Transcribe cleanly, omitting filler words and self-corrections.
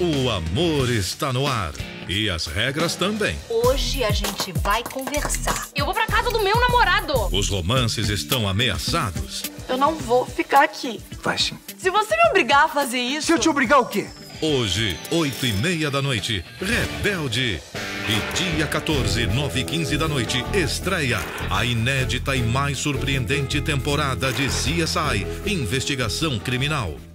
O amor está no ar. E as regras também. Hoje a gente vai conversar. Eu vou pra casa do meu namorado. Os romances estão ameaçados. Eu não vou ficar aqui. Vai sim. Se você me obrigar a fazer isso... Se eu te obrigar o quê? Hoje, 8h30 da noite, Rebelde. E dia 14, 9h15 da noite, estreia a inédita e mais surpreendente temporada de CSI Investigação Criminal.